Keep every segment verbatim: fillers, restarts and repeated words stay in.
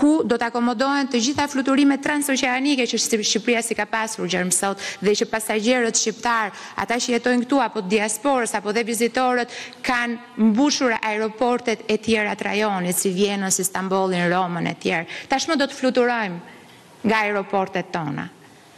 ku do të akomodohen të gjitha fluturimet transoceanike që Shqipëria si ka pasur gjermë sot, dhe që pasagjerët shqiptar, ata që jetojnë këtu, apo diasporës, apo dhe vizitorët, kanë mbushur aeroportet e tjera të rajonit, si Vjenën, si Stambollin, Romën e tjerë. Tashmë do të fluturojmë nga aeroportet tona.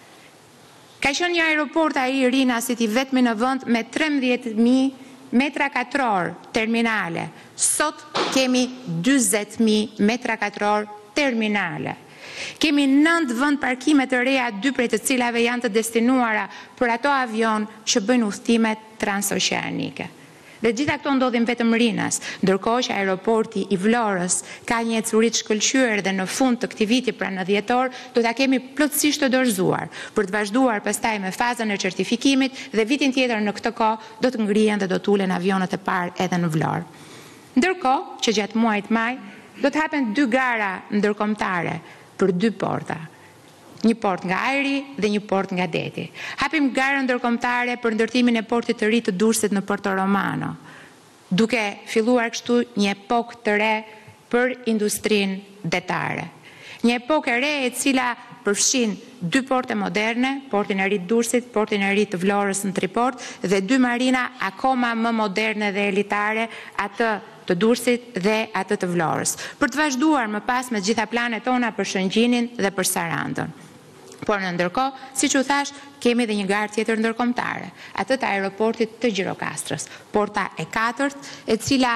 Ka qenë një aeroport ai i Rina City vetëm në vend me trembëdhjetë mijë metra katror terminale. Sot kemi dyzet mijë metra katror terminale. Kemi nëntë vend parkime të reja, dy prej të cilave janë të destinuara për ato avion që bëjnë udhëtimet transoceanike. Dhe gjitha këto ndodhin vetëm Rinas, ndërkohë që aeroporti i Vlorës ka një ecuri të shkëlqyer dhe në fund të këtij viti, pra në dhjetor, do ta kemi plotësisht të dorëzuar për të vazhduar pastaj me fazën e certifikimit dhe vitin tjetër në këtë kohë do të ngrihen dhe do të ulen avionët e parë edhe në Vlorë. Ndërkohë që gjatë muajit maj do të hapen dy gara ndërkombëtare për dy porta. Një port nga ajri dhe një port nga deti. Hapim garën ndërkombëtare për ndërtimin e portit të ri të Durrësit në Porto Romano, duke filluar kështu një epokë të re për industrinë detare. Një epokë e re e cila përfshin dy porte moderne, portin e ri të Durrësit, portin e ri të Vlorës në triport, dhe dy marina akoma më moderne dhe elitare, atë të Durrësit dhe atë të Vlorës, për të vazhduar më pas me gjitha planet tona për Shëngjinin dhe për Sarandën. Por në ndërkohë, siç u thash, kemi edhe një garë tjetër ndërkombëtare, atë të aeroportit të Gjirokastrës, porta e katërt, e cila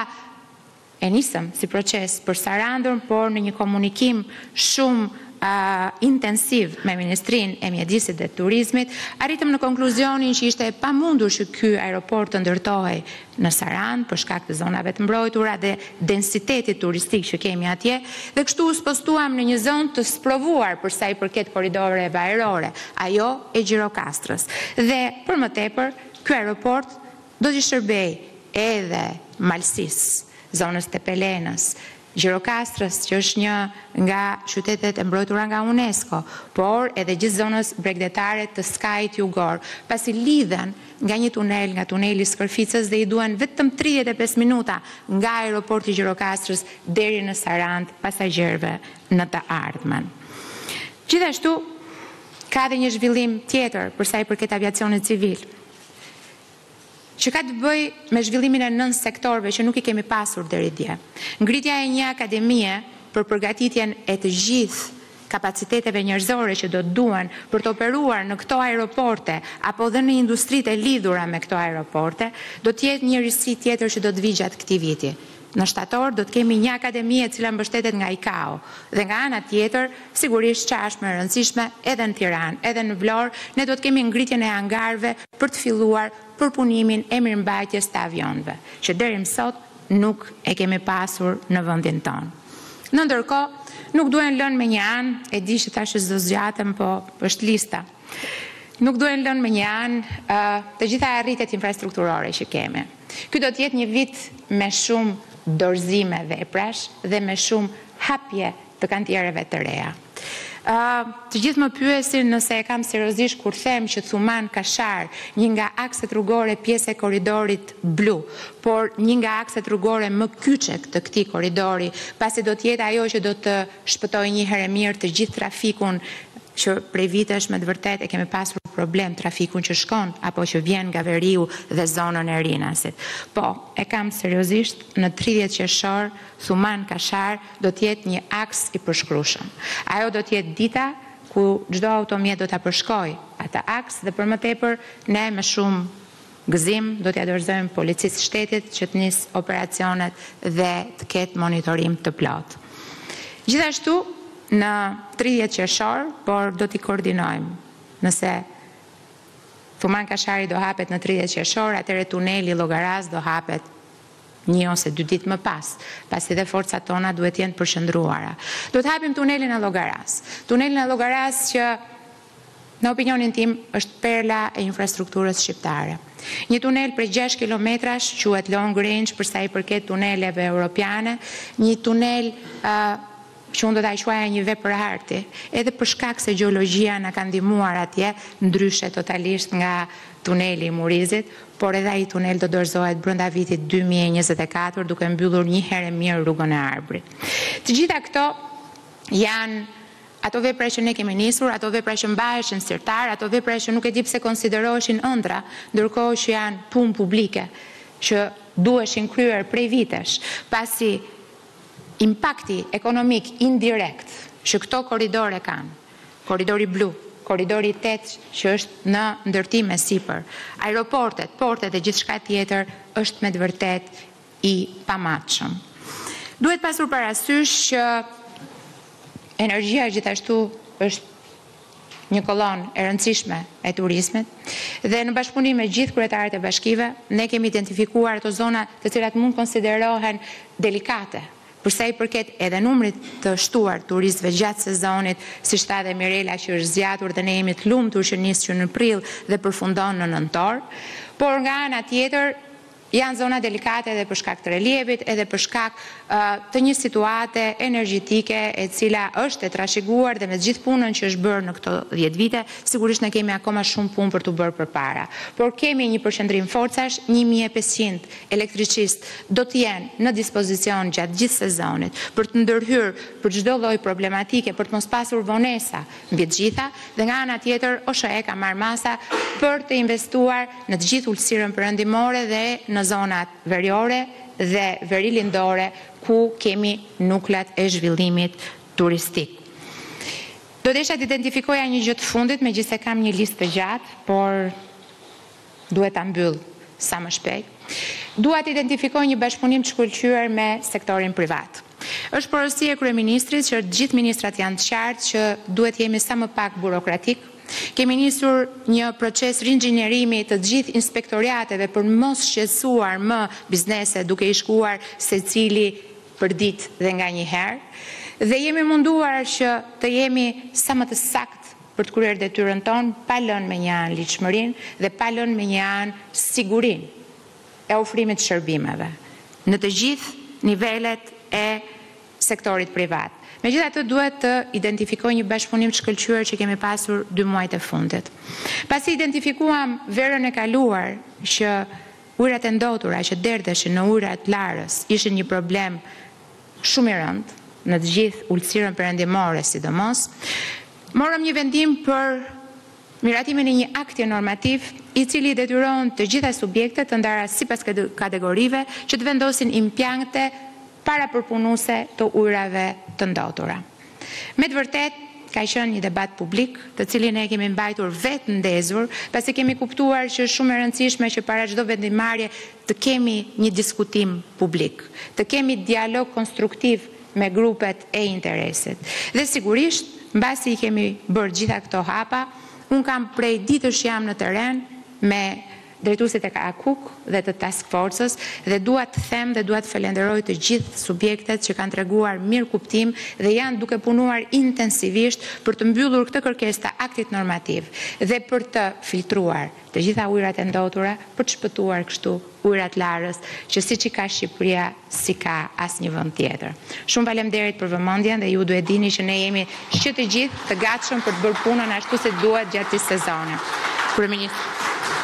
e nisëm si proces për Sarandën, por në një komunikim shumë Uh, intensiv me Ministrinë e Mjedisit dhe Turizmit, arritëm në konkluzionin që ishte e pamundur që ky aeroport të ndërtohej në Sarandë për shkak të zonave të mbrojtura dhe densitetit turistik që kemi atje, dhe kështu u spostuam në një zonë të sprovuar për sa i përket koridoreve ajrore, ajo e Gjirokastrës. Dhe për më tepër, ky aeroport do t'i shërbej edhe Malësisë, zonës të Pelenës, Gjirokastrës, që është një nga qytetet e mbrojtura nga UNESCO, por edhe gjithë zonës bregdetare të skajit jugor, pasi lidhen nga një tunel, nga tuneli Skërficës, dhe i duan vetëm tridhjetë e pesë minuta nga aeroporti Gjirokastrës deri në Sarandë pasagjerëve në të ardhmen. Gjithashtu, ka dhe një zhvillim tjetër për sa i përket aviacionit civil, që ka të bëj me zhvillimin e nën sektorëve që nuk i kemi pasur deri dje. Ngritja e një akademie për përgatitjen e të gjithë kapaciteteve njerëzore që do të duan për të operuar në këto aeroporte apo dhe në industritë e lidhura me këto aeroporte, do të jetë një risi tjetër që do të vijë gjatë këtij viti. Në shtator do të kemi një akademi e cila mbështetet nga I C A O, dhe nga ana tjetër, sigurisht çashme e rëndësishme edhe në Tiranë, edhe në Vlorë, ne do të kemi ngritjen e hangarëve për të filluar përpunimin e mirëmbajtjes të avionëve, që deri më sot nuk e kemi pasur në vendin tonë. Në ndërkohë, nuk duhen lënë me një anë, e di që tash s'do zgjatem, po është lista. Nuk duhen lënë me një anë uh, të gjitha arritjet infrastrukturore që kemi. Ky do të jetë një vit me shumë dorëzime veprash dhe me shumë hapje të kantiereve të reja. Uh, të gjithë më pyesin nëse e kam seriozisht kur them që Thuman Kashar, një nga akset rrugore pjesë e korridorit blu, por një nga akset rrugore më kyçek të këtij korridori, pasi do të jetë ajo që do të shpëtojë një herë mirë të gjithë trafikun që prej vitesh me të vërtet e kemi pasur problem trafikun që shkon apo që vjen nga Veriu dhe zonën e Rinasit. Po, e kam seriozisht, në tridhjetë qershor, Thuman Kashar do të jetë një aks i përshkrueshëm. Ajo do të jetë dita ku çdo automjet do ta përshkojë atë aks, dhe për më tepër ne me shumë gëzim do t'ia dorëzojmë policisë shtetit që të nis operacionet dhe të ketë monitorim të plot. Gjithashtu, në tridhjetë qershor, por do t'i koordinojmë. Nëse Thuman Kashari do hapet në tridhjetë qershor, atëherë tuneli Llogaras do hapet një ose dy ditë më pas, pasi dhe forcat tona duhet jenë përshëndruara. Do të hapim tunelin e Llogaras. Tunelin e Llogaras që në opinionin tim është perla e infrastrukturës shqiptare. Një tunel prej gjashtë kilometrash, quhet long range për sa i përket tuneleve europiane, një tunel uh, që unë do t'a quaja një vepër arti, edhe për shkak se gjeologjia na ka ndihmuar atje, ndryshe totalisht nga tuneli i Murizit, por edhe ai tunel do dorëzohet brenda vitit dy mijë e njëzet e katër, duke mbyllur një herë mirë rrugën e Arbrit. Të gjitha këto janë ato vepra që ne kemi nisur, ato vepra që mbaheshin sirtar, ato vepra që nuk e di pse konsideroheshin ëndra, ndërkohë që janë punë publike, që duheshin kryer prej vitesh, pasi impakti ekonomik indirekt që këto korridore kanë, korridori blu, korridori tetë që është në ndërtim me sipër, aeroportet, portet e gjithçka tjetër është me të vërtet i pamatshëm. Duhet pasur parasysh që energjia gjithashtu është një kolon e rëndësishme e turizmit dhe në bashkëpunim me gjithë kryetarët e bashkive, ne kemi identifikuar ato zona të cilat mund konsiderohen delikate, përsa i përket edhe numrit të shtuar turistëve gjatë sezonit, si shta dhe Mirela që është zgjatur dhe ne jemi të lumtur që nis që në prill dhe përfundon në nëntor, por nga ana tjetër janë zona delikate edhe për shkak të reliefit, edhe për shkak uh, të një situate energjetike e cila është e trashëguar dhe me gjithë punën që është bërë në këto dhjetë vite, sigurisht ne kemi akoma shumë punë për të bërë përpara. Por kemi një përqendrim forcash, një mijë e pesëqind elektricist do të jenë në dispozicion gjatë gjithë sezonit për të ndërhyrë për çdo lloj problematike, për të mos pasur vonesa mbi të gjitha, dhe nga ana tjetër O S H E ka marrë masa për të investuar në të gjithë ulësirën perëndimore dhe në zonat veriore dhe verilindore ku kemi nukleat e zhvillimit turistik. Do desha të identifikoja një gjë të fundit, megjithëse kam një listë të gjatë, por duhet ta mbyll sa më shpejt. Dua të identifikoj një bashkëpunim të shkëlqyer me sektorin privat. Është porosia e kryeministrit që të gjithë ministrat janë të qartë që duhet jemi sa më pak burokratik. Kemi nisur një proces rinxhinerimi të gjithë inspektoriateve për mos shqetësuar më biznese duke i shkuar secili për ditë dhe nga një herë. Dhe jemi munduar që të jemi sa më të saktë për të kryer detyrën tonë, pa lënë me një anë ligjshmërinë dhe pa lënë me një anë sigurinë e ofrimit të shërbimeve në të gjithë nivelet e sektorit privat. Megjithatë duhet të identifikoj një bashkëpunim të shkëlqyer që kemi pasur dy muajt e fundit. Pasi identifikuam verën e kaluar që ujërat e ndotura që derdheshin në ujërat Larës ishin një problem shumë i rëndë në të gjithë ulësirën perëndimore sidomos, morëm një vendim për miratimin e një akti normativ i cili detyron të gjitha subjektet të ndara sipas kategorive që të vendosin impjante para përpunuse të ujrave të ndotura. Me të vërtet, ka qenë një debat publik, të cilin e kemi mbajtur vetë ndezur, pasi kemi kuptuar që shumë e rëndësishme që para çdo vendimarrje të kemi një diskutim publik, të kemi dialog konstruktiv me grupet e interesit. Dhe sigurisht, mbasi i kemi bërë gjitha këto hapa, unë kam prej ditësh jam në teren me drejtuesit e Akuk dhe të Task Force-s dhe dua të them dhe dua të falenderoj të gjithë subjektet që kanë treguar mirë kuptim dhe janë duke punuar intensivisht për të mbyllur këtë kërkesë të aktit normativ dhe për të filtruar të gjitha ujërat e ndotura për të shpëtuar kështu ujërat Larës që siç i ka Shqipëria si ka asnjë vend tjetër. Shumë faleminderit për vëmendjen dhe ju duhet dini që ne jemi që të gjithë të gatshëm për të bërë punën ashtu si duhet gjatë këtij sezoni. Kryeministri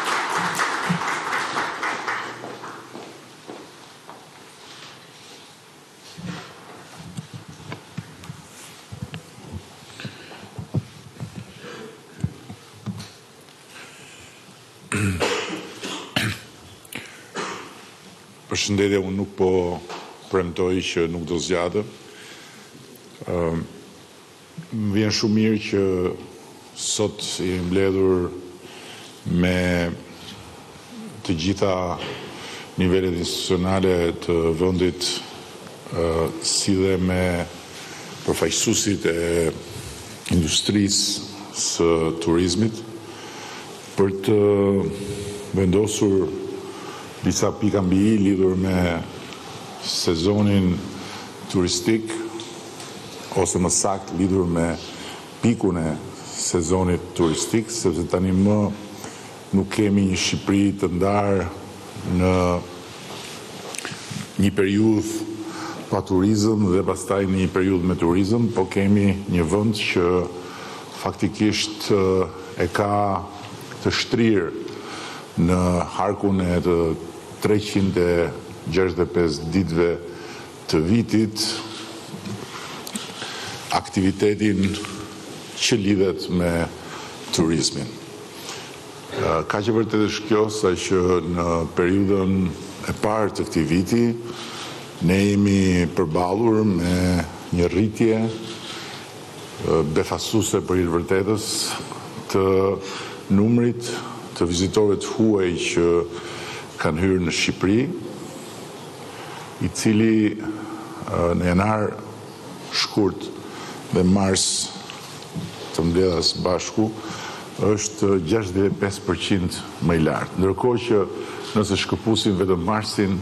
Përshëndetje, unë nuk po premtoj që nuk do zgjatëm. Më vjen shumë mirë që sot i mbledhur me të gjitha nivelet institucionale të vendit, si dhe me përfaqësuesit e industrisë së turizmit për të vendosur disa pika mbi i lidhur me sezonin turistik, ose më saktë lidhur me pikun e sezonit turistik, sepse tani më nuk kemi një Shqipëri të ndarë në një periudhë pa turizëm dhe pastaj në një periudhë me turizëm, po kemi një vend që faktikisht e ka të shtrirë në harkun e të treqind e gjashtëdhjetë e pesë ditëve të vitit aktivitetin që lidhet me turizmin. Ka që vërtet është kjo, sa që në periudhën e parë të këtij viti, ne jemi përballur me një rritje befasuese për hir vërtetës të numrit të vizitorëve të huaj që kanë hyrë në Shqipëri, i cili në janar, shkurt dhe mars të mbledhjes bashku është gjashtëdhjetë e pesë përqind më i lartë, ndërkohë që nëse shkëpusim vetëm marsin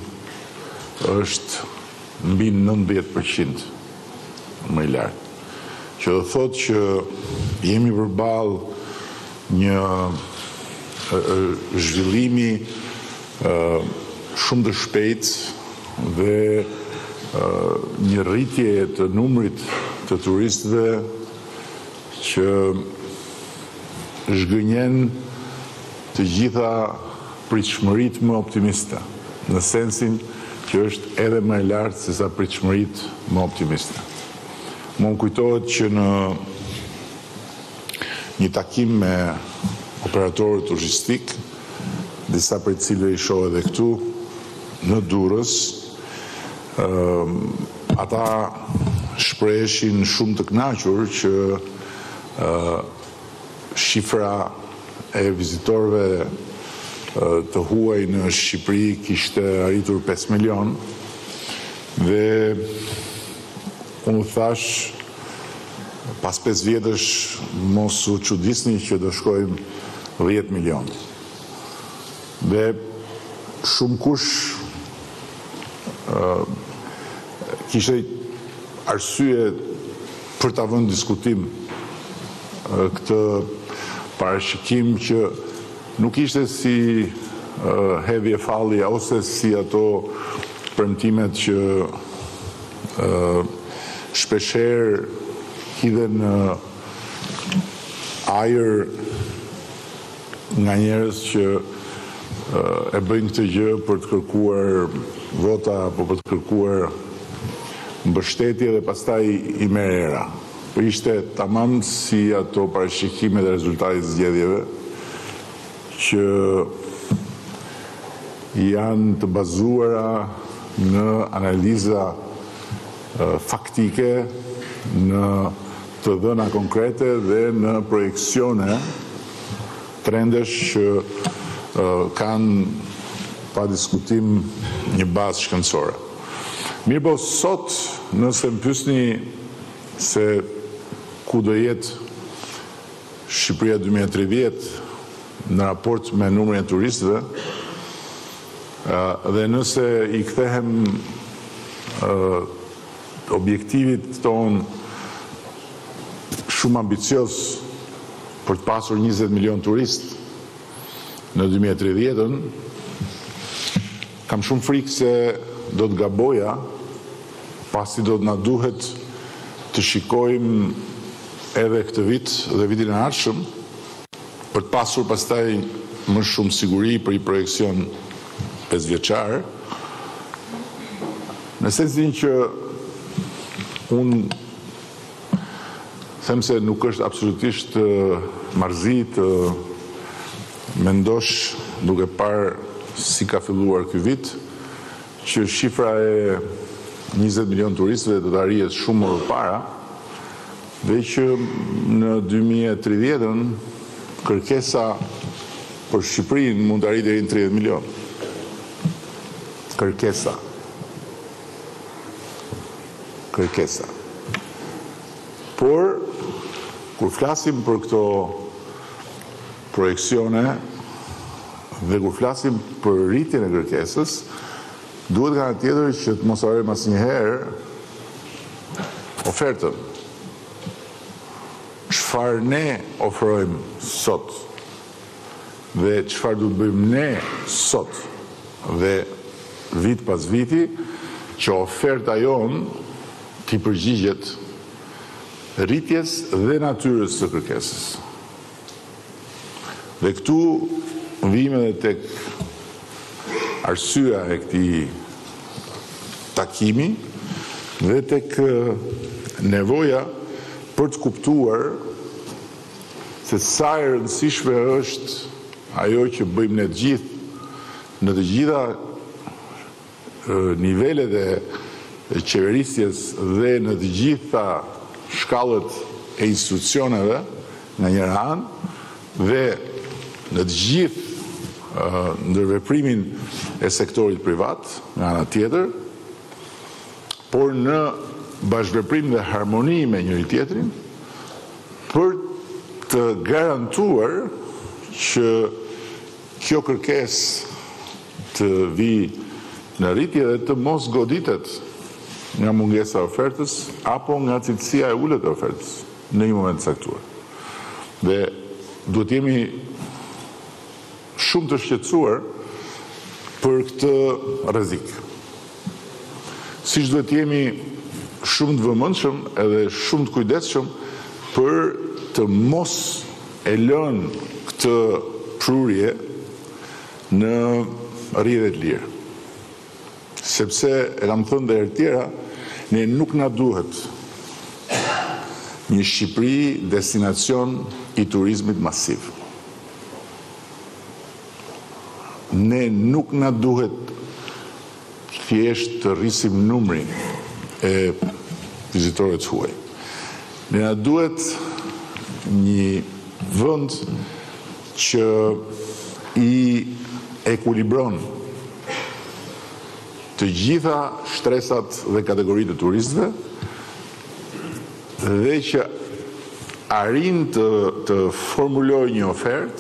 është mbi nëntëdhjetë përqind më i lartë. Që do thotë që jemi përballë një zhvillimi shumë të shpejtë dhe një rritje të numrit të turistëve që zhgënjen të gjitha pritshmëritë më optimiste, në sensin që është edhe më e lartë se sa pritshmëritë më optimiste. Më më kujtohet që në një takim me operatorët turistik, disa për cilëve i shoh edhe këtu, në Durrës, ata shprehishin shumë të kënaqur që shifra e vizitorëve të huaj në Shqipëri kishte arritur pesë milion dhe unë thash pas pesë vjetësh mos u çuditni që do shkojmë dhjetë milion. Dhe shumë kush uh, kishte arsye për ta vënë diskutim uh, këtë parashikim që nuk ishte si uh, hedhje falli ose si ato premtimet që uh, shpeshherë hidhen në ajër nga njerëz që e bëjnë këtë gjë për të kërkuar vota apo për të kërkuar mbështetje dhe pastaj i merr era. Po ishte tamam si ato parashikime dhe rezultatet e zgjedhjeve që janë të bazuara në analiza faktike, në të dhëna konkrete dhe në projeksione trendesh që uh, kanë pa diskutim një bazë shkencore. Mirë po sot, nëse më pyesni se ku do jetë Shqipëria dy mijë e tridhjetë në raport me numrin e turistëve, uh, dhe nëse i kthehem uh, objektivit ton shumë ambicios për të pasur njëzet milion turist në dy mijë e tridhjetën, kam shumë frikë se do të gaboja, pasi do të na duhet të shikojmë edhe këtë vit dhe vitin e ardhshëm për të pasur pastaj më shumë siguri për i projekcion pesëvjeçar, në sensin që unë them se nuk është absolutisht marrëzi të mendosh duke parë si ka filluar ky vit që shifra e njëzet milion turistëve do të arrihet shumë më parë dhe që në dy mijë e tridhjetën kërkesa për Shqipërinë mund të arrijë deri në tridhjetë milion. Kërkesa. Kërkesa. Por, kur flasim për këto projekcione dhe kur flasim për rritjen e kërkesës, duhet nga tjetër që të mos harrojmë asnjëherë ofertën. Çfarë ne ofrojmë sot dhe çfarë duhet bëjmë ne sot dhe vit pas viti, që oferta jonë t'i përgjigjet rritjes dhe natyrës së kërkesës. Dhe këtu vim edhe tek arsyeja e këtij takimi dhe tek nevoja për të kuptuar se sa e rëndësishme është ajo që bëjmë ne të gjithë në të gjitha nivelet e qeverisjes dhe në të gjitha shkallët e institucioneve nga njëra anë dhe në të gjithë ndërveprimin e sektorit privat nga ana tjetër, por në bashkëveprim dhe harmoni me njëri tjetrin për të garantuar që kjo kërkesë të vi në rritje dhe të mos goditet nga mungesa e ofertës apo nga cilësia e ulët e ofertës në një moment caktuar. Dhe duhet jemi shumë të shqetësuar për këtë rrezik. Siç duhet jemi shumë të vëmendshëm edhe shumë të kujdesshëm për të mos e lënë këtë prurje në rrjedhë të lirë. Sepse, e kam thënë dhe herë tjera, ne nuk na duhet një Shqipëri destinacion i turizmit masiv. Ne nuk na duhet thjesht të rrisim numrin e vizitorëve të huaj. Ne na duhet një vend që i ekuilibron të gjitha shtresat dhe kategoritë e turistëve dhe që arrin të, të formulojë një ofertë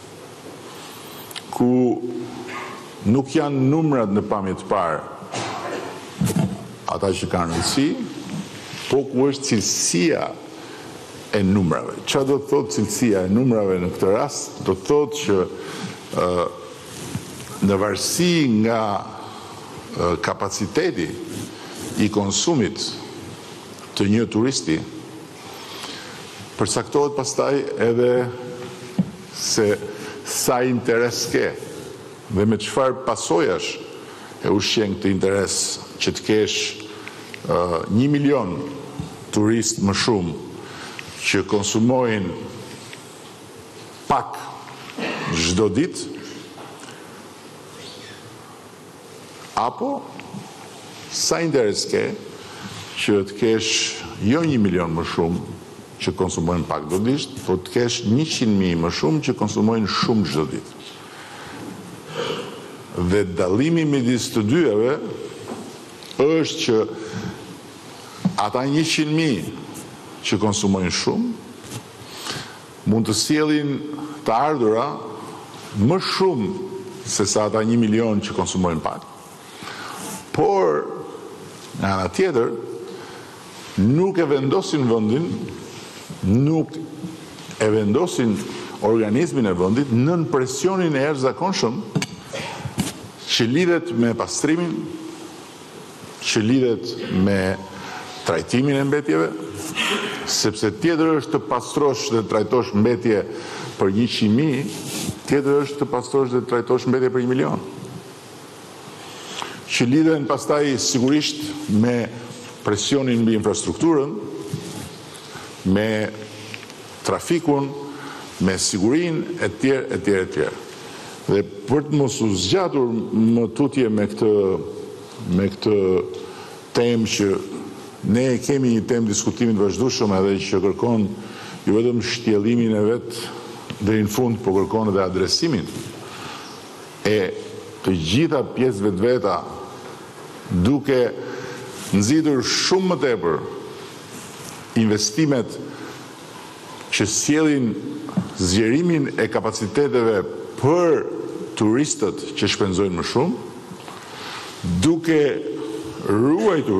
ku nuk janë numrat në pamje të parë ata që kanë rëndësi, po ku është cilësia e numrave. Çfarë do të thotë cilësia e numrave në këtë rast? Do të thotë që uh, në varësi nga uh, kapaciteti i konsumit të një turisti, përcaktohet pastaj edhe se sa interes ke dhe me çfarë pasojash e ushqen këtë interes që të kesh uh, një milion turist më shumë që konsumojnë pak çdo ditë, apo sa interes ke që të kesh jo një milion më shumë që konsumojnë pak çdo ditë, por të kesh njëqind mijë më shumë që konsumojnë shumë çdo ditë. Dhe dallimi midis të dyave është që ata njëqind mijë që konsumojnë shumë mund të sjellin të ardhura më shumë se sa ata një milion që konsumojnë pak. Por nga ana tjetër nuk e vendosin vendin, nuk e vendosin organizmin e vendit nën presionin e jashtëzakonshëm që lidhet me pastrimin, që lidhet me trajtimin e mbetjeve, sepse tjetër është të pastrosh dhe trajtosh mbetje për njëqind mijë, tjetër është të pastrosh dhe trajtosh mbetje për një milion. Që lidhen pastaj sigurisht me presionin mbi infrastrukturën, me trafikun, me sigurinë e tjerë e tjerë e tjerë. Dhe për të mos u zgjatur më tutje me këtë me këtë temë që ne kemi një temë diskutimi të vazhdueshëm edhe që kërkon jo vetëm shtjellimin e vet deri në fund, por kërkon edhe adresimin e të gjitha pjesëve të veta, duke nxitur shumë më tepër investimet që sjellin zgjerimin e kapaciteteve për turistët që shpenzojnë më shumë, duke ruajtur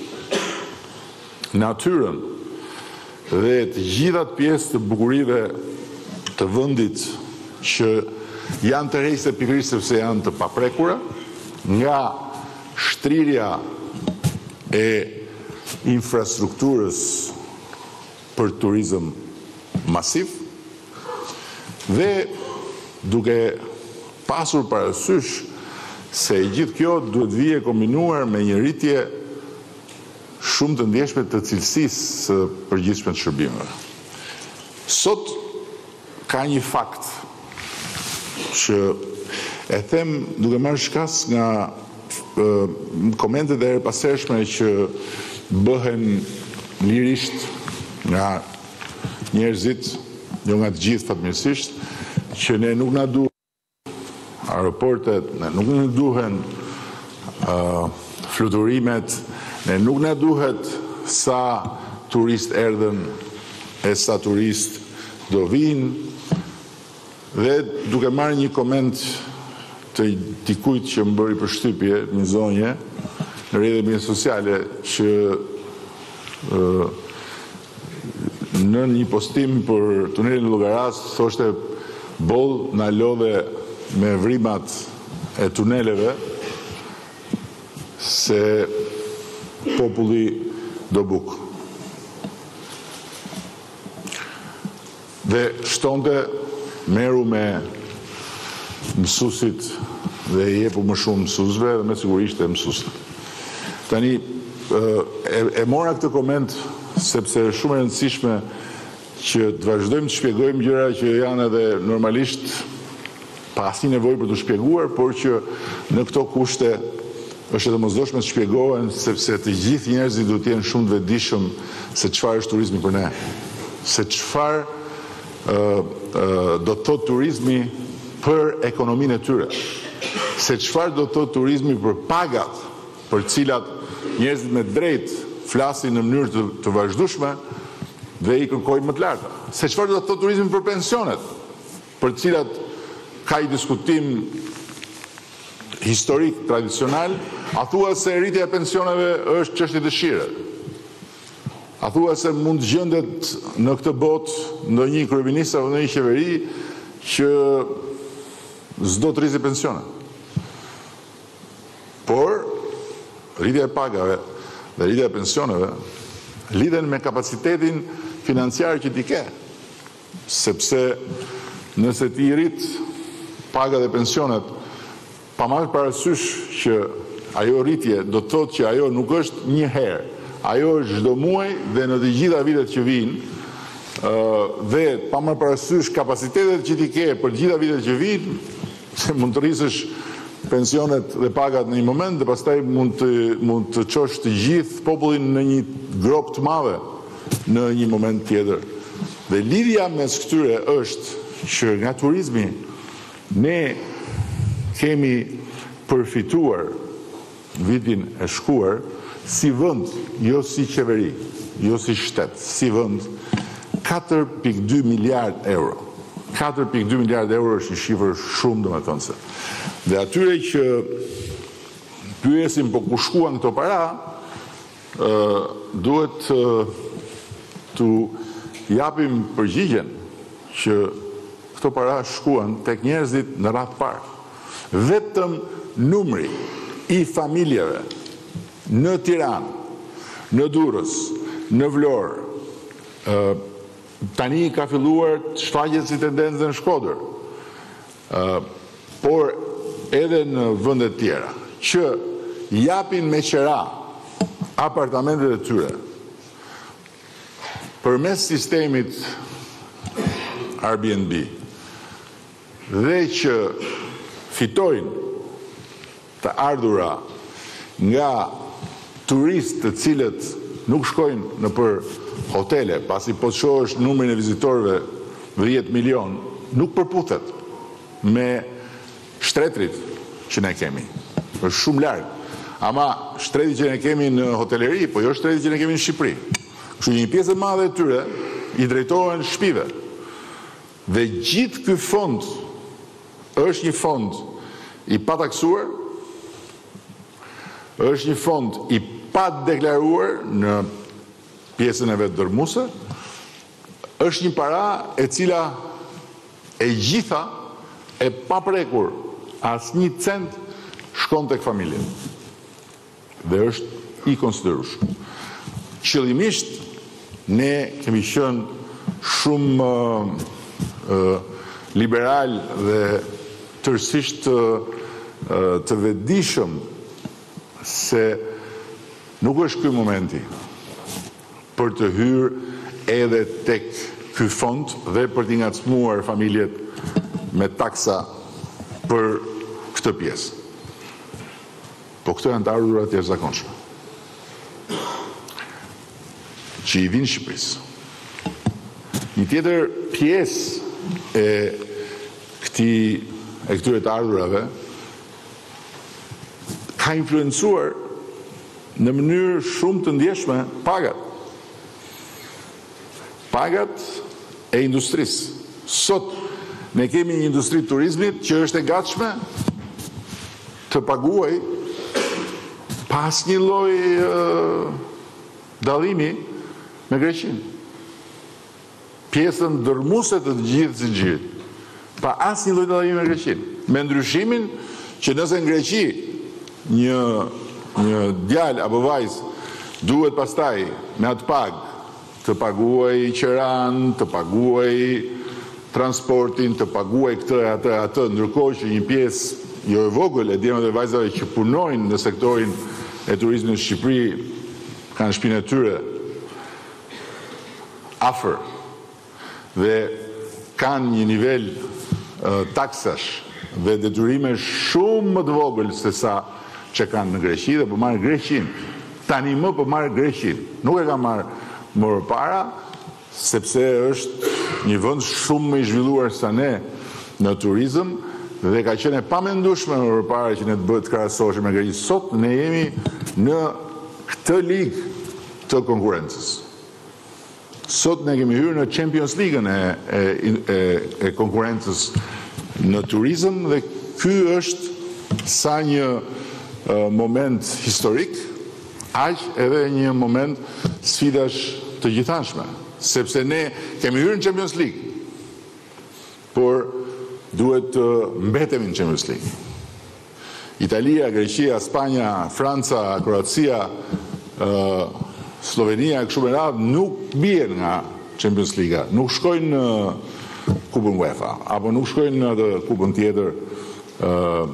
natyrën dhe të gjithat pjesë të bukurive të vendit që janë të rejse pikërisht sepse janë të paprekura, nga shtrirja e infrastrukturës për turizëm masiv dhe duke pasur parasysh se gjithë kjo duhet vije kombinuar me një rritje shumë të ndjeshme të cilësisë së përgjithshme të shërbimeve. Sot ka një fakt që e them duke marrë shkas nga komentet e erëpashershme që bëhen lirisht nga njerëzit, jo nga të gjithë fatmirësisht, që ne nuk na duhen aeroportet, ne nuk na duhen uh, fluturimet, ne nuk na duhet sa turist erdhen e sa turist do vinë, dhe duke marrë një koment të dikujt që më bëri përshtypje një zonje në rrjetet e mia sociale që uh, në një postim për tunelin e Llogaras thoshte boll na lodhe me vrimat e tuneleve se populli do buk. Dhe shtonte meru me mësusit dhe i jepu më shumë mësusve dhe me sigurisht e mësusve. Tani, e, e mora këtë koment sepse shumë e rëndësishme që të vazhdojmë të shpjegojmë gjëra që janë edhe normalisht pa asnjë nevojë për të shpjeguar, por që në këto kushte është edhe mosdoshme të shpjegohen, sepse të gjithë njerëzit duhet të jenë shumë të vetëdijshëm se çfarë është turizmi për ne, se çfarë uh, uh, do të thotë turizmi për ekonominë e tyre, se çfarë do të thotë turizmi për pagat, për cilat njerëzit me drejtë flasin në mënyrë të, të vazhdueshme dhe i kërkojnë më të larta. Se çfarë do të thotë turizmi për pensionet, për të cilat ka i diskutim historik, tradicional, a thua se rritja e pensioneve është çështje dëshire. A thua se mund të gjendet në këtë botë ndonjë kryeminist apo ndonjë qeveri që s'do të rrisë pensionet. Por rritja e pagave dhe rritja e pensioneve lidhen me kapacitetin financiar që ti ke. Sepse nëse ti rrit pagat dhe pensionet pa marrë parasysh që ajo rritje do të thotë që ajo nuk është një herë, ajo është çdo muaj dhe në të gjitha vitet që vijnë, dhe pa marrë parasysh kapacitetet që ti ke për të gjitha vitet që vijnë, se mund të rrisësh pensionet dhe pagat në një moment dhe pastaj mund të mund të çosh të gjithë popullin në një grop të madhe në një moment tjetër. Dhe lidhja mes këtyre është që nga turizmi ne kemi përfituar vitin e shkuar si vend, jo si qeveri, jo si shtet, si vend katër pikë dy miliard euro. katër pikë dy miliard euro është një shifër shumë domethënëse. Dhe atyre që pyesin po ku shkuan këto para, uh, duhet uh, të japim përgjigjen që këto para shkuan tek njerëzit në radhë parë. Vetëm numri i familjeve në Tiranë, në Durrës, në Vlorë, uh, tani ka filluar të shfaqet si tendencë në Shkodër, uh, por edhe në vendet tjera, që japin me qera apartamentet e tyre përmes sistemit Airbnb dhe që fitojnë të ardhura nga turistë të cilët nuk shkojnë në për hotele, pasi po të shohësh numrin e vizitorëve dhjetë milion, nuk përputhet me shtretrit që ne kemi. Është shumë larg. Ama shtreti që ne kemi në hoteleri, po jo shtreti që ne kemi në Shqipëri. Kështu një pjesë e madhe e tyre i drejtohen shtëpive. Dhe gjithë ky fond është një fond i pataksuar, është një fond i pa deklaruar në pjesën e vetë dërmuese, është një para e cila e gjitha e paprekur asnjë cent shkon tek familjen. Dhe është i konsiderueshëm. Qëllimisht ne kemi qenë shumë uh, uh, liberal dhe tërësisht uh, të vetëdijshëm se Nuk është ky momenti për të hyrë edhe tek ky fond dhe për t'i ngacmuar familjet me taksa për këtë pjesë. Po këto janë të ardhurat të jashtëzakonshme që i vinë Shqipërisë. Një tjetër pjesë e këtij e këtyre të ardhurave ka influencuar në mënyrë shumë të ndjeshme pagat. Pagat e industrisë. Sot ne kemi një industri të turizmit që është e gatshme të paguaj pas një lloj uh, dallimi me Greqinë. Pjesën dërmuese të gjithë zinxhirit, pa asnjë lloj dallimi me Greqinë. Me ndryshimin që nëse në Greqi një një djalë apo vajzë duhet pastaj me atë pagë të paguaj qeran, të paguaj transportin, të paguaj këtë e atë e atë, ndërkohë që një pjesë jo e vogël e djemve dhe vajzave që punojnë në sektorin e turizmit në Shqipëri kanë shtëpinë e tyre afër dhe kanë një nivel uh, taksash dhe detyrime shumë më të vogël se sa që kanë në Greqi dhe po marrë Greqinë. Tani më po marrë Greqinë. Nuk e ka marrë më përpara, sepse është një vend shumë më i zhvilluar se ne në turizëm dhe ka qenë e pamendueshme më përpara që ne të bëhet krahasoheshim me Greqinë. Sot ne jemi në këtë ligë të konkurrencës. Sot ne kemi hyrë në Champions League-ën e, e, e, e konkurrencës në turizëm dhe ky është sa një uh, moment historik, aq edhe një moment sfidash të gjithanshme, sepse ne kemi hyrë në Champions League, por duhet të mbetemi në Champions League. Italia, Greqia, Spanja, Franca, Kroacia, uh, Slovenia, kështu me radhë, nuk bien nga Champions League, nuk shkojnë në Kupën UEFA, apo nuk shkojnë në atë kupën tjetër uh,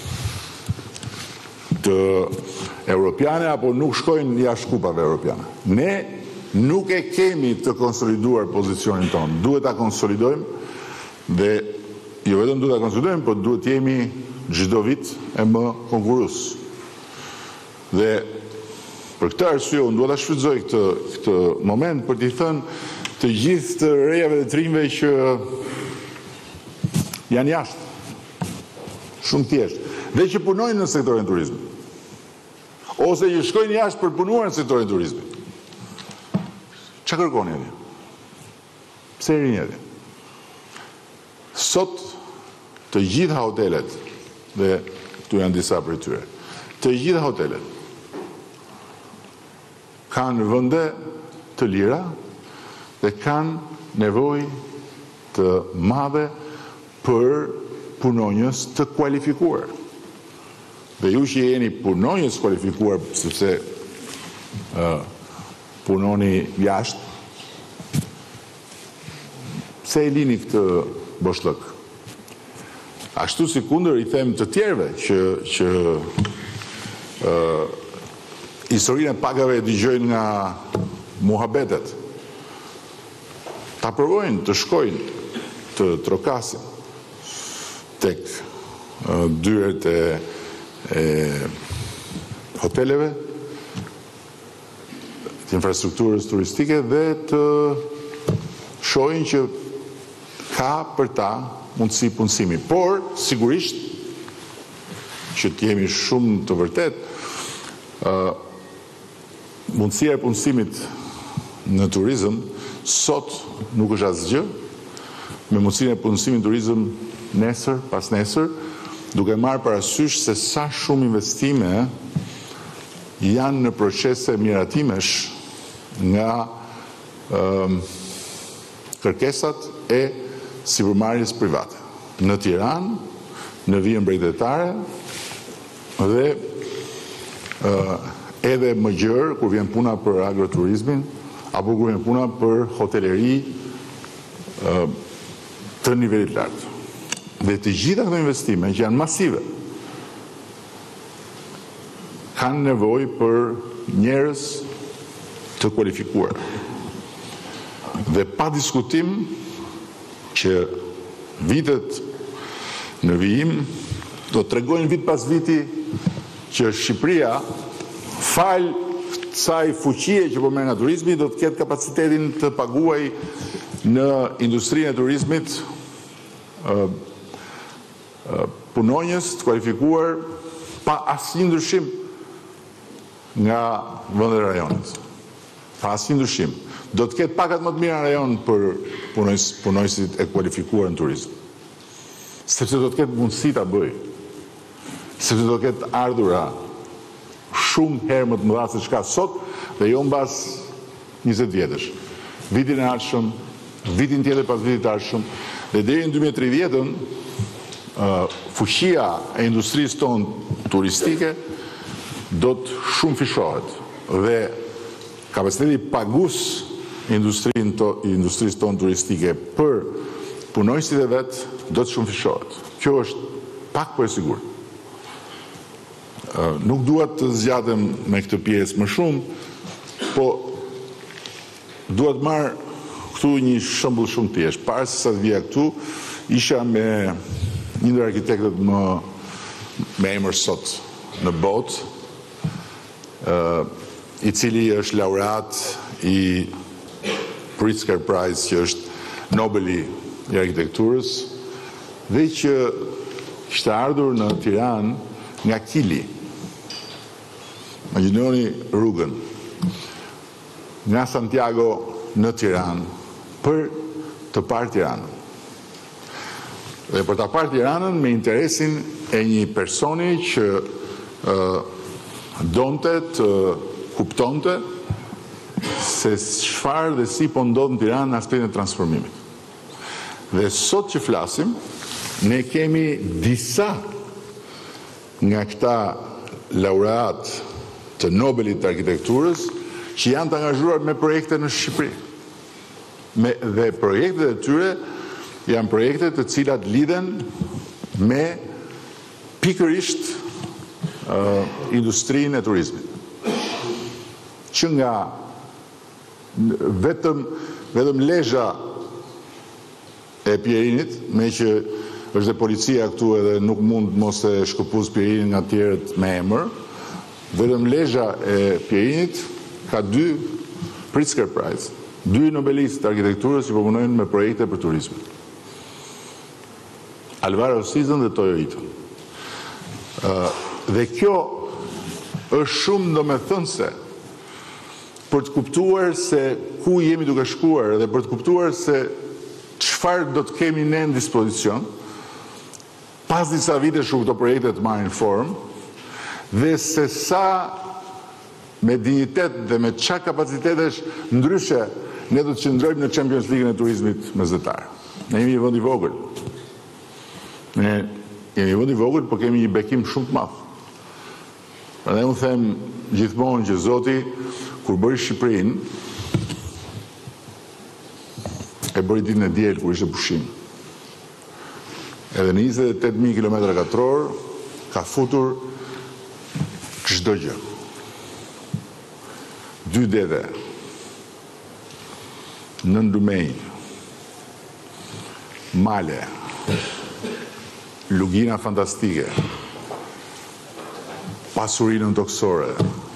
të Europiane, apo nuk shkojnë jashtë kupave Europiane. Ne nuk e kemi të konsoliduar pozicionin tonë, duhet ta konsolidojmë dhe jo vetëm duhet ta konsolidojmë, por duhet jemi çdo vit e më konkurrues. Dhe për këtë arsye unë duhet ta shfrytëzoj këtë këtë moment për t'i thënë të gjithë të rejave dhe trimve që janë jashtë, shumë thjesht, dhe që punojnë në sektorin turizmit, ose që shkojnë jashtë për punuar në sektorin turizmit. Ç'a kërkoni atje? Pse rini atje? Sot të gjitha hotelet, dhe këtu janë disa prej tyre, të gjitha hotelet kanë vende të lira dhe kanë nevojë të madhe për punonjës të kualifikuar. Dhe ju që jeni punonjës kualifikuar, sepse uh, punoni jashtë, pse e lini këtë boshllëk? Ashtu si kundër i them të tjerëve që, që uh, historinë e pagave e dëgjojnë nga muhabetet, ta provojnë të shkojnë të trokasin tek uh, dyert e, e hoteleve, të infrastrukturës turistike dhe të shohin që ka për ta mundësi punësimi. Por, sigurisht, që të jemi shumë të vërtet, uh, mundësia e punësimit në turizëm sot nuk është asgjë, me mundësinë e punësimit në turizëm nesër pas nesër, duke marrë parasysh se sa shumë investime janë në procese miratimesh nga um, kërkesat e sipërmarrjes private. Në Tiranë, në vijën drejtare dhe uh, edhe më gjerë kur vjen puna për agroturizmin apo kur vjen puna për hoteleri uh, të nivelit lartë. Dhe të gjitha këto investime që janë masive kanë nevojë për njerëz të kualifikuar. Dhe pa diskutim që vitet në vijim do të tregojnë vit pas viti që Shqipëria, fal kësaj fuqie që po merr nga turizmi, do të ketë kapacitetin të paguaj në industrinë e turizmit uh, uh, punonjës të kualifikuar pa asnjë ndryshim nga vendet e rajonit. Pa asnjë ndryshim. Do të ketë pakat më të mira në rajon për punojës, punojësit e kualifikuar në turizm. Sepse do të ketë mundësi ta bëj. Sepse do të ketë ardhura shumë herë më të mëdha se çka sot dhe jo mbas njëzet vjetësh. Vitin e ardhshëm, vitin tjetër pas vitit të ardhshëm, dhe deri në dy mijë e tridhjetën uh, fuqia e industrisë tonë turistike do të shumë fishohet dhe kapaciteti pagus industrisë to, industrisë tonë turistike për punojësit e vet do të shumë fishohet. Kjo është pak për e sigurt. Uh, nuk duat të zgjatem me këtë pjesë më shumë, po duat marrë këtu një shembull shumë thjesht. Para se sa të vija këtu, isha me një ndër arkitektët më me emër sot në botë, uh, i cili është laureat i Pritzker Prize, që është Nobeli i arkitekturës, dhe që kishte ardhur në Tiranë nga Kili. Imagjinoni rrugën nga Santiago në Tiranë për të parë Tiranën. Dhe për të parë Tiranën me interesin e një personi që uh, donte të kuptonte se çfarë dhe si po ndodh në Tiranë në aspektin e transformimit. Dhe sot që flasim, ne kemi disa nga këta laureat të Nobelit të arkitekturës që janë të angazhuar me projekte në Shqipëri. Me, dhe projektet e tyre janë projekte të cilat lidhen me pikërisht uh, industrinë e turizmit. Që nga vetëm, vetëm lezha e Pjerinit, me që është dhe policia këtu edhe nuk mund mos e shkëpuz Pjerinin nga tjerët me emër, vetëm lezha e Pjerinit ka dy Pritzker Prize, dy nobelistë të arkitekturës që përpunojnë me projekte për turizmin. Alvaro Siza dhe Toyo Ito. Uh, dhe kjo është shumë domethënëse për të kuptuar se ku jemi duke shkuar dhe për të kuptuar se çfarë do të kemi ne në dispozicion pas disa vitesh që këto projekte të marrin formë, dhe se sa me dignitet dhe me çka kapacitetesh ndryshe ne do të qëndrojmë në Champions League-ën e turizmit mesdhetar. Ne jemi një vend i vogël. Ne jemi një vend i vogël, por kemi një bekim shumë të madh. Prandaj unë them gjithmonë që Zoti kur bëri Shqipërinë, e bëri ditën e diel kur ishte pushim. Edhe në njëzet e tetë mijë kilometra katror ka futur çdo gjë. Dy deve, nën lumej, male, lugina fantastike, pasurinën toksore,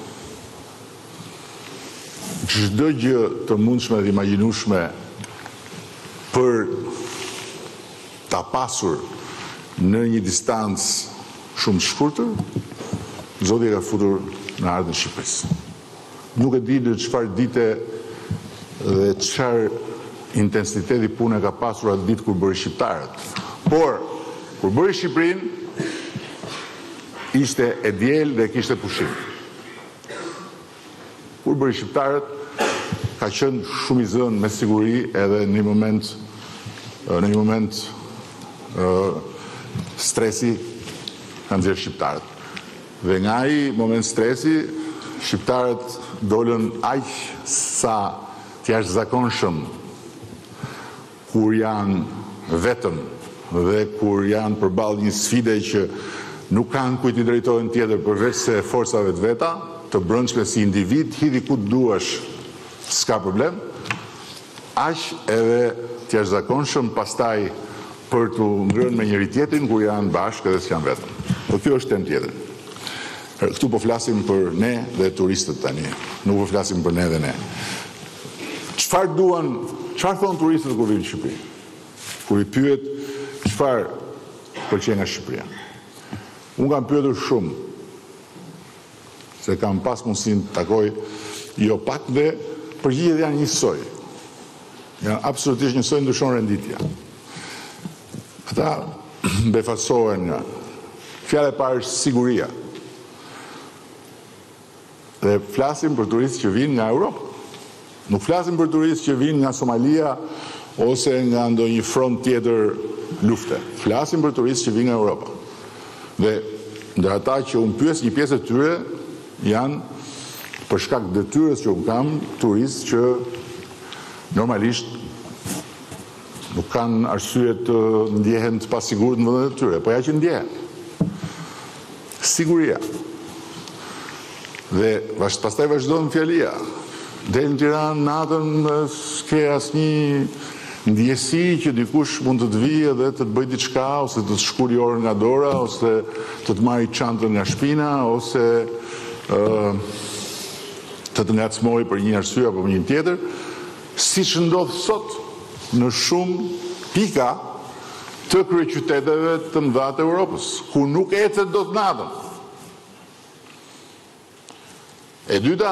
çdo gjë të mundshme dhe imagjinueshme për ta pasur në një distancë shumë të shkurtër, Zoti ka futur në ardhmën e Shqipërisë. Nuk e di në çfarë dite dhe çfarë intensiteti pune ka pasur atë ditë kur bëri shqiptarët. Por kur bëri Shqipërinë, ishte e diel dhe kishte pushim. Kur bëri shqiptarët, ka qenë shumë i zënë me siguri edhe në një moment në një moment uh, stresi kanë nxjerrë shqiptarët. Dhe nga ai moment stresi, shqiptarët dolën aq sa të jashtëzakonshëm kur janë vetëm dhe kur janë përballë një sfide që nuk kanë kujt i drejtohen tjetër përveç se forcave të veta, të brendshme si individ, hidhi ku duash, s'ka problem, aq edhe të jashtëzakonshëm pastaj për të ngrënë me njëri tjetrin kur janë bashkë edhe s'janë vetëm. Po kjo është temë tjetër. Këtu po flasim për ne dhe turistët tani, nuk po flasim për ne dhe ne. Çfarë duan, çfarë thonë turistët kur vinë në Shqipëri? Kur i pyet çfarë pëlqen nga Shqipëria. Unë kam pyetur shumë, se kam pas mundësinë të takoj jo pak dhe përgjigjet janë njësoj. Janë absolutisht njësoj, ndryshon renditja. Ata befasohen nga fjala e parë është siguria. Dhe flasim për turistë që vinë nga Europë. Nuk flasim për turistë që vinë nga Somalia ose nga ndonjë front tjetër lufte. Flasim për turistë që vinë nga Europa. Dhe ndër ata që unë pyes, një pjesë e tyre janë për shkak të detyrës që unë kam, turistë që normalisht nuk kanë arsye të ndjehen të pasigurt në vendet e tyre, po ja që ndjehen. Siguria. Dhe pastaj vazhdon fjalia. Del në Tiranë natën s'ke asnjë ndjesi që dikush mund të të vijë dhe të të bëjë diçka, ose të të shkuri orën nga dora, ose të të marrë çantën nga shpina, ose uh, të të ngacmojë për një arsye apo për një tjetër, siç ndodh sot në shumë pika të kryeqyteteve të mëdha të Europës, ku nuk ecet dot natën. E dyta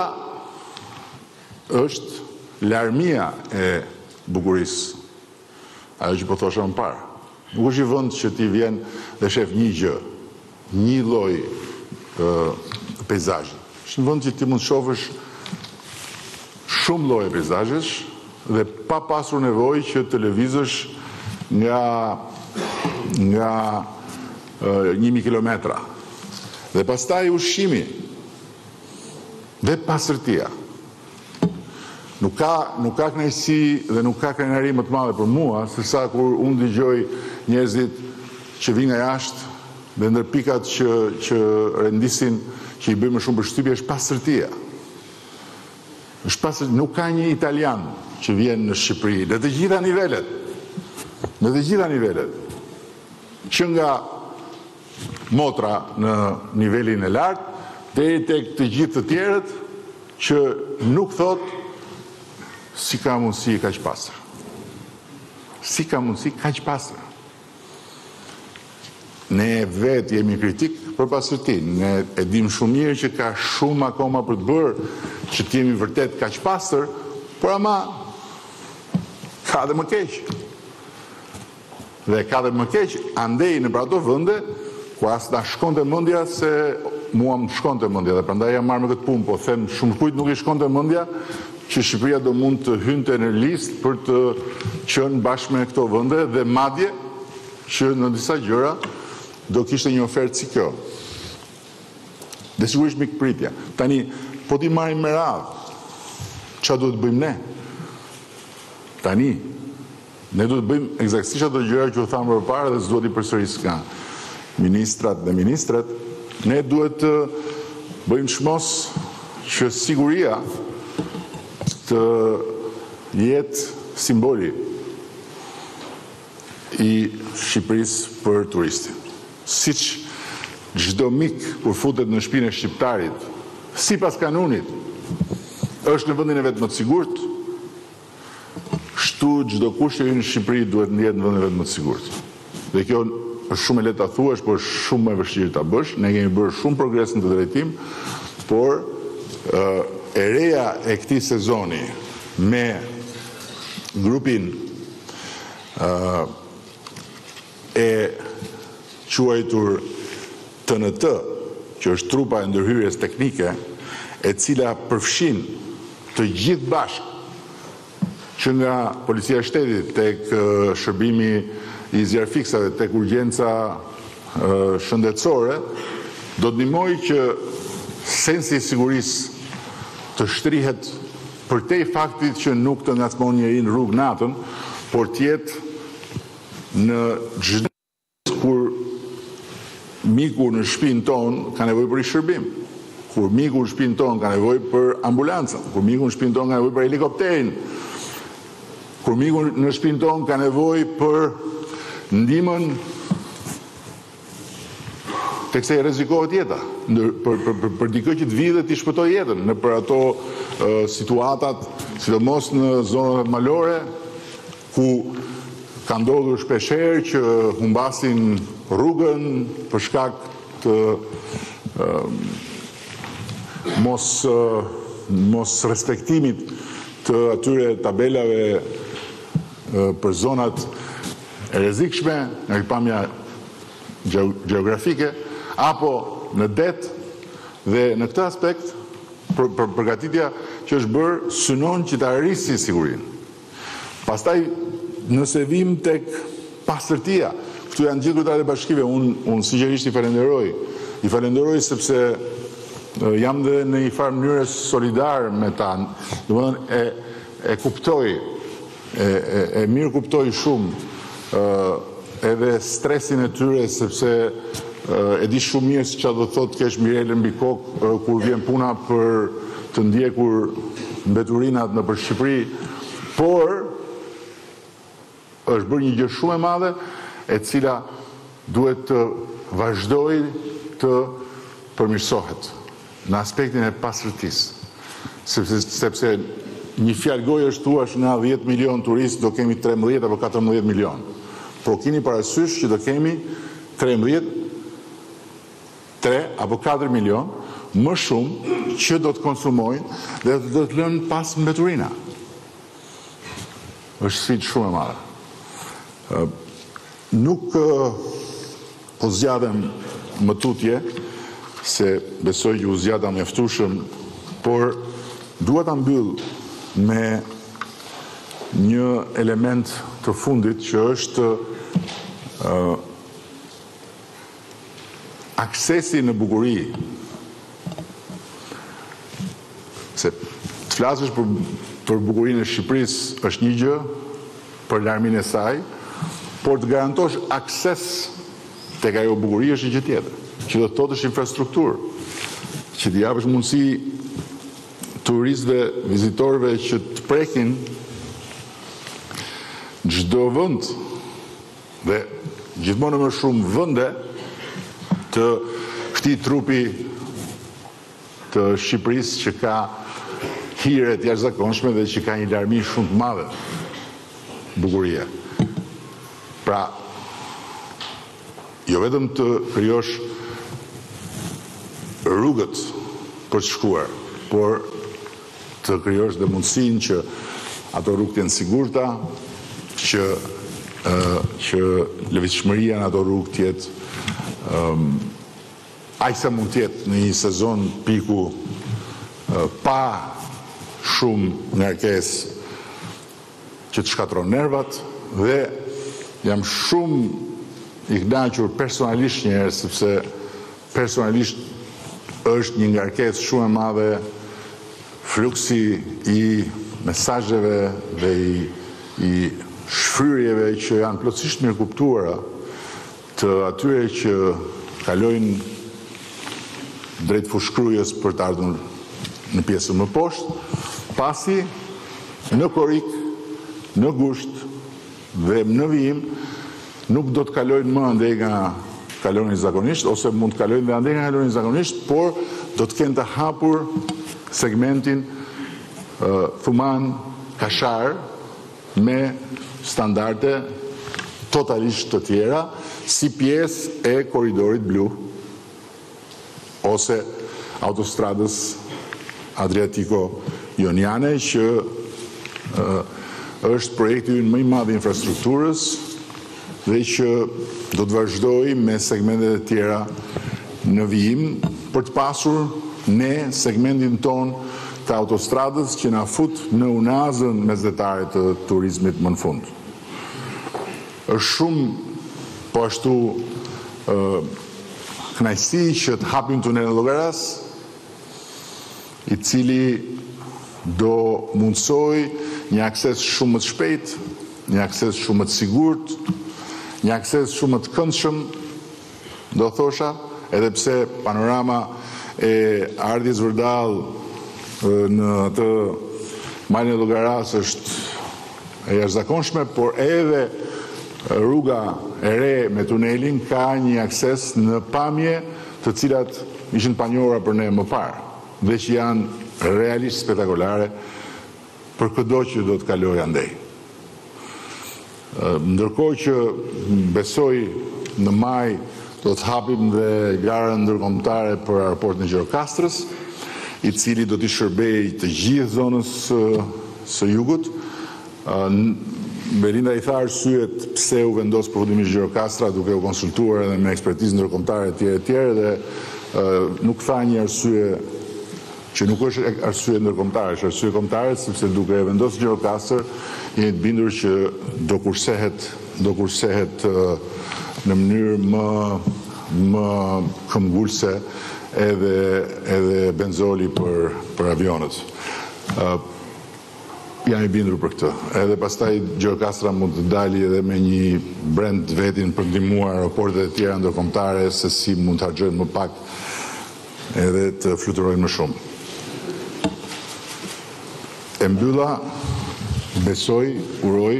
është larmia e bukurisë. Ajo që po thosha më parë. Nuk është i vend që ti vjen dhe shef një gjë, një lloj peizazhi. Është një vend që ti mund të shohësh shumë lloje peizazhesh dhe pa pasur nevojë që të lëvizësh nga nga njëmi kilometra. Dhe pastaj ushqimi dhe pasërtia. Nuk ka, nuk ka kënaqësi dhe nuk ka krenari më të madhe për mua, se sa kur unë dëgjoj njerëzit që vinë nga jashtë dhe ndër pikat që, që rendisin që i bëjmë shumë përshtypje është pasërtia. Është pasërtia. Nuk ka një italian që vjen në Shqipëri, në të gjitha nivelet, në të gjitha nivelet, që nga motra në nivelin e lartë, deri tek të gjithë të tjerët që nuk thot si ka mundësi kaq pastër. Si ka mundësi kaq pastër. Ne vetë jemi kritik për pastërtinë. Ne e dim shumë mirë që ka shumë akoma për të bërë që të jemi vërtet kaq pastër, por ama ka dhe më keq. Dhe ka dhe më keq andej në për ato vende ku as na shkonte mendja se mua më shkonte mendja dhe prandaj jam marrë me këtë punë, po them shumë kujt nuk i shkonte mendja që Shqipëria do mund të hynte në listë për të qenë bashkë me këto vende dhe madje që në disa gjëra do kishte një ofertë si kjo. Dhe sigurisht mikpritja. Tani, po ti marrim me radhë, çfarë duhet të bëjmë ne? Tani, ne duhet të bëjmë eksaktësisht ato gjëra që u thamë përpara dhe s'duhet i përsëris nga ministrat dhe ministrat. Ne duhet të bëjmë shmos që siguria të jetë simboli i Shqipërisë për turistin. Siç çdo mik kur futet në shtëpinë e shqiptarit, sipas kanunit, është në vendin e vet më të sigurt, kështu çdo kush që hyn në Shqipëri duhet të jetë në vendin e vet më të sigurt. Dhe kjo është shumë e lehtë ta thuash, por shumë më e vështirë ta bësh. Ne kemi bërë shumë progres në të drejtim, por uh, e reja e këtij sezoni me grupin uh, e quajtur T N T, që është trupa e ndërhyrjes teknike, e cila përfshin të gjithë bashkë, që nga Policia e Shtetit tek uh, shërbimi i zjarfiksave, tek urgjenca uh, shëndetësore, do të ndihmojë që sensi i sigurisë të shtrihet përtej faktit që nuk të ngacmon njeri në rrugë natën, por tjetë në çdo kur miku në shtëpinë tonë ka nevojë për i shërbim. kur miku në shtëpinë tonë ka nevojë për ambulancën, kur miku në shtëpinë tonë ka nevojë për helikopterin, kur miku në shtëpinë tonë ka nevojë për ndihmën tek se rrezikohet jeta, për, për, për, për dikë që të vijë dhe t'i shpëtoj jetën, në për ato uh, situatat, sidomos në zonat malore, ku ka ndodhur shpeshherë që humbasin rrugën për shkak të uh, mos, uh, mos respektimit të atyre tabelave uh, për zonat e rrezikshme, nga pikpamja gjeografike, apo në det, dhe në këtë aspekt, për, për përgatitja që është bërë, synon që të arrisi sigurinë. Pastaj, nëse vim tek pastërtia, këtu janë gjithë kryetarët e bashkive, unë un sinqerisht i falenderoj, i falenderoj sepse uh, jam dhe në një farë mënyrë solidar me ta, domethënë e, e kuptoj, e, e, e mirë kuptoj shumë uh, edhe stresin e tyre, sepse e di shumë mirë se çfarë do thotë kesh Mirelën mbi kokë kur vjen puna për të ndjekur mbeturinat nëpër Shqipëri, por është bërë një gjë shumë e madhe e cila duhet të vazhdojë të përmirësohet në aspektin e pastërtisë. Sepse, sepse një fjalë goje është thua nga dhjetë milion turistë do kemi trembëdhjetë apo katërmbëdhjetë milion. Por keni parasysh që do kemi trembëdhjetë tre apo katër milion, më shumë që do të konsumojnë dhe do të lënë pas mbeturina. Është sfidë shumë e madhe. Nuk u zgjadhem më tutje, se besoj që u zgjata mjaftueshëm, por dua ta mbyll me një element të fundit që është uh, aksesi në bukuri. Se të flasësh për, për bukurinë e Shqipërisë është një gjë, për larmin e saj, por të garantosh akses tek ajo bukuri është një gjë tjetër, që do të thotë është infrastrukturë, që t'i japësh mundësi turistëve, vizitorëve që të prekin çdo vend dhe gjithmonë më shumë vende të këtij trupi të Shqipërisë që ka hire të jashtëzakonshme dhe që ka një larmi shumë të madhe bukurie. Pra, jo vetëm të krijosh rrugët për të shkuar, por të krijosh dhe mundësinë që ato rrugë të jenë sigurta, që uh, që lëvizshmëria në ato rrugë të jetë um, aq sa mund të jetë në një sezon piku uh, pa shumë ngarkesë që të shkatron nervat, dhe jam shumë i kënaqur personalisht një herë, sepse personalisht është një ngarkesë shumë e madhe fluksi i mesazheve dhe i, i shfryrjeve që janë plotësisht mirë kuptuara të atyre që kalojnë drejt fushkrujës për të ardhur në pjesën më poshtë, pasi në Korik, në Gusht dhe në Vijim nuk do të kalojnë më andej nga kalojnë zakonisht, ose mund të kalojnë dhe andej nga kalojnë zakonisht, por do të kenë të hapur segmentin uh, Thuman-Kashar me standarde totalisht të tjera, si pjesë e koridorit blu ose autostradës Adriatiko-Joniane, që uh, është projekti ynë më i madh i infrastrukturës dhe që do të vazhdoj me segmentet e tjera në vijim për të pasur ne segmentin ton të autostradës që na fut në unazën mesdhetare të turizmit më në fund. Është shumë po ashtu uh, kënaqësi që të hapim tunelin Llogaras, i cili do mundsoj një akses shumë më të shpejt, një akses shumë më të sigurt, një akses shumë më të këndshëm, do thosha, edhe pse panorama e ardhjes vërdall në atë malin e Llogaras është e jashtëzakonshme, por edhe rruga e re me tunelin ka një akses në pamje të cilat ishin panjohura për ne më parë dhe që janë realisht spektakolare për çdo që do të kalojë andej. Ndërkohë që besoj në maj do të hapim dhe garën ndërkombëtare për aeroportin e Gjirokastrës, i cili do t'i shërbejë të gjithë zonës së jugut. Belinda i tha arsyet pse u vendos përfundimisht Gjirokastra, duke u konsultuar edhe me ekspertizë ndërkombëtare etj etj dhe nuk tha një arsye që nuk është arsye ndërkombëtare, është arsye kombëtare, sepse duke e vendosur Gjirokastër, jeni të bindur që do kursehet, do kursehet në mënyrë më më këmbgulse edhe edhe benzoli për për avionët. Uh, jam i bindur për këtë. Edhe pastaj Gjirokastra mund të dali edhe me një brand vetin për ndihmuar aeroportet e tjera ndërkombëtare se si mund të harxojnë më pak edhe të fluturojnë më shumë. E mbylla, besoj, uroj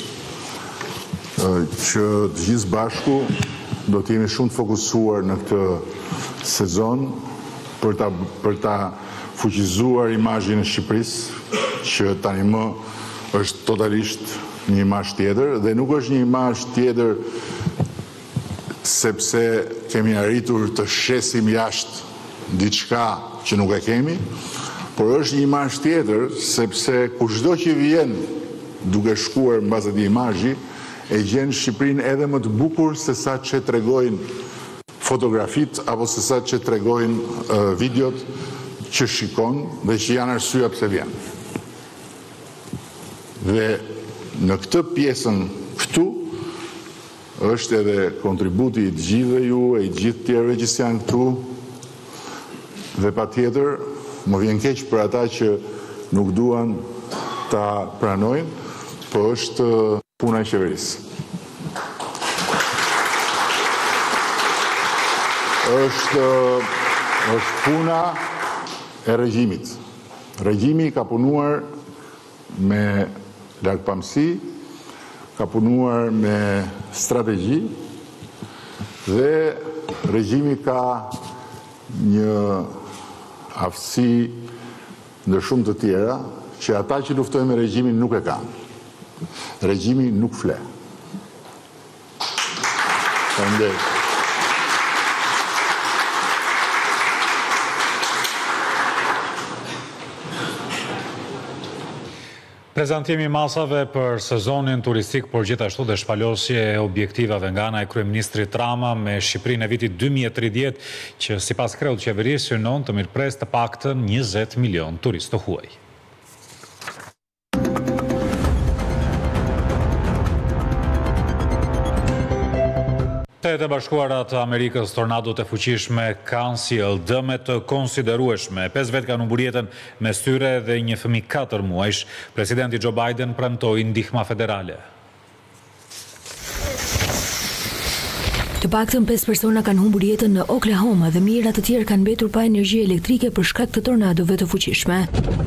që të gjithë bashku do të jemi shumë të fokusuar në këtë sezon për ta për ta fuqizuar imazhin e Shqipërisë, që tani më është totalisht një imazh tjetër dhe nuk është një imazh tjetër sepse kemi arritur të shesim jashtë diçka që nuk e kemi, por është një imazh tjetër sepse kushdo që vjen duke shkuar mbas atij imazhi e gjen Shqipërinë edhe më të bukur se sa që tregojnë fotografit apo se sa që tregojnë uh, videot që shikon dhe që janë arsyeja pse vjen. Dhe në këtë pjesën këtu është edhe kontributi i të gjithëve ju e i gjithë tjerëve që janë këtu dhe patjetër më vjen keq për ata që nuk duan ta pranojnë, po është puna e qeverisë. Është është puna e regjimit. Regjimi ka punuar me largpamësi, ka punuar me strategji dhe regjimi ka një aftësi ndër shumë të tjera që ata që luftojnë me regjimin nuk e kanë. Regjimi nuk fle. Faleminderit. Prezantimi masave për sezonin turistik, por gjithashtu dhe shpalosje e objektivave nga ana e kryeministrit Rama me Shqipërinë e vitit dy mijë e tridhjetë, që sipas kreut qeverisë synon të mirëpres të paktën njëzet milion turistë të huaj. Shtetet e Bashkuara të Amerikës, tornadot e fuqishme kanë sjellë dëme të konsiderueshme. Pesë vetë kanë humbur jetën mes tyre dhe një fëmijë katër muajsh. Presidenti Joe Biden premtoi ndihmë federale. Të paktën pesë persona kanë humbur jetën në Oklahoma dhe mijëra të tjerë kanë mbetur pa energji elektrike për shkak të tornadove të fuqishme.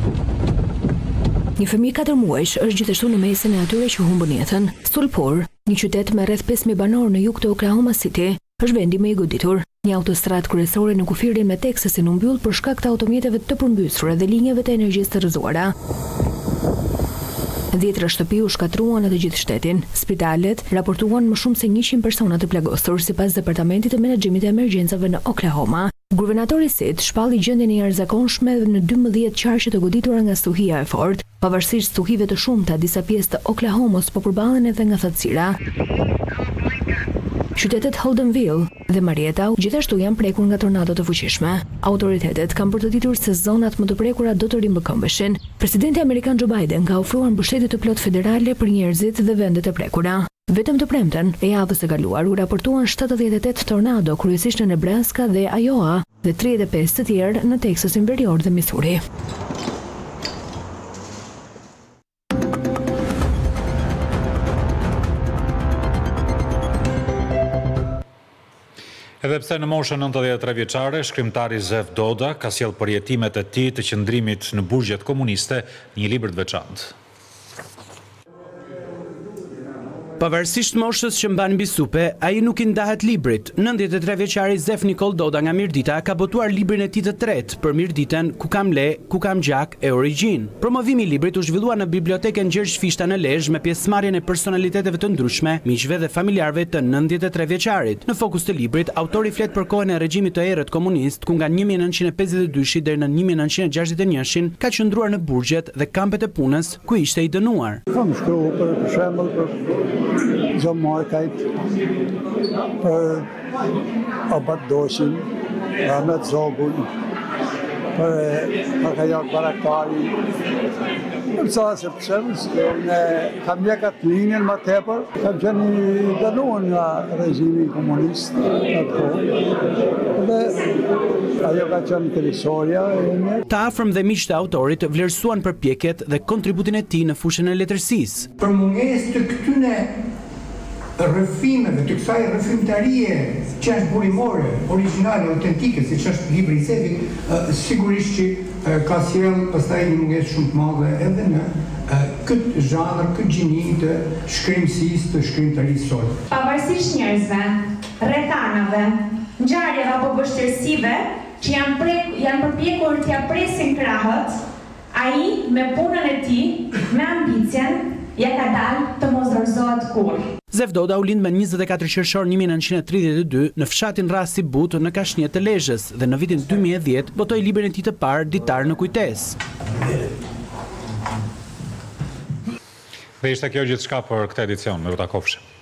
Një fëmijë katër muajsh është gjithashtu në mesin e atyre që humbën jetën. Stulpor, një qytet me rreth pesë mijë banor në jug të Oklahoma City, është vendi më i goditur. Një autostradë kryesore në kufirin me Texasin u mbyll për shkak të automjeteve të përmbysura dhe linjave të energjisë të rrëzuara. Dhjetra shtëpi u shkatruan në të gjithë shtetin. Spitalet raportuan më shumë se njëqind persona të plagosur, sipas Departamentit të Menaxhimit të Emergjencave në Oklahoma. Guvernatori Sid shpalli gjendjen e jashtëzakonshme në dymbëdhjetë qarqe të goditura nga stuhia e fortë. Pavarësisht stuhive të shumta, disa pjesë të Oklahomos po përballen edhe nga thatësira. Qytetet Holdenville dhe Marietta gjithashtu janë prekur nga tornado të fuqishme. Autoritetet kanë përgatitur se zonat më të prekura do të rimbëkëmbeshin. Presidenti amerikan Joe Biden ka ofruar mbështetje të plotë federale për njerëzit dhe vendet e prekura. Vetëm të premten e javës së kaluar u raportuan shtatëdhjetë e tetë tornado, kryesisht në Nebraska dhe Iowa, dhe tridhjetë e pesë të tjerë në Texasin Verior dhe Missouri. Edhe pse në moshën nëntëdhjetë e tre vjeçare, shkrimtari Zev Doda ka sjellë përjetimet e tij të qëndrimit në burgjet komuniste në një libër të veçantë. Pavarësisht moshës që mban mbi supe, ai nuk i ndahet librit. nëntëdhjetë e tre vjeçari Zef Nikol Doda nga Mirdita ka botuar librin e tij të tretë për Mirditën Ku kam le, ku kam gjak e origjinë. Promovimi i librit u zhvillua në bibliotekën Gjergj Fishta në Lezhë me pjesëmarrjen e personaliteteve të ndryshme, miqve dhe familjarëve të nëntëdhjetë e tre vjeçarit. Në fokus të librit, autori flet për kohën e regjimit të errët komunist, ku nga një mijë e nëntëqind e pesëdhjetë e dy deri në një mijë e nëntëqind e gjashtëdhjetë e një ka qëndruar në burgjet dhe kampet e punës ku ishte i dënuar. Kam shkruar për shembull për Gjon Markajt, për Abat Doshin, për Ahmet Zogun, për Pakajak Baraktari. Për sa se për shembull, unë kam mjekat linjen më tepër, kam qenë i dënuar nga regjimi komunist atë kohë. Dhe ajo ka qenë televizoria e një. Të afërm dhe miq të autorit vlerësuan përpjekjet dhe kontributin e tij në fushën e letërsisë. Për mungesë të këtyne rrëfimeve, të kësaj rrëfimtarie që është burimore, origjinale, autentike, si që është libri i Zevit, sigurisht që ka sjellë pastaj një mungesë shumë të madhe edhe në këtë zhanër, këtë gjini të shkrimësisë, të shkrimtarisë sot. Pavarësisht njerëzve, rrethanave, ngjarjeve apo vështirësive që janë prek, janë përpjekur t'ia presin krahët, ai me punën e tij, me ambicien, ja ka dalë të mos dorëzohet kurrë. Zev Doda u lind me njëzet e katër qershor një mijë e nëntëqind e tridhjetë e dy në fshatin Rasi But në Kashnjet të Lezhës dhe në vitin dy mijë e dhjetë botoi librin e tij të parë Ditar në kujtesë. Dhe ishte kjo gjithçka për këtë edicion, me Ruta Kofshë.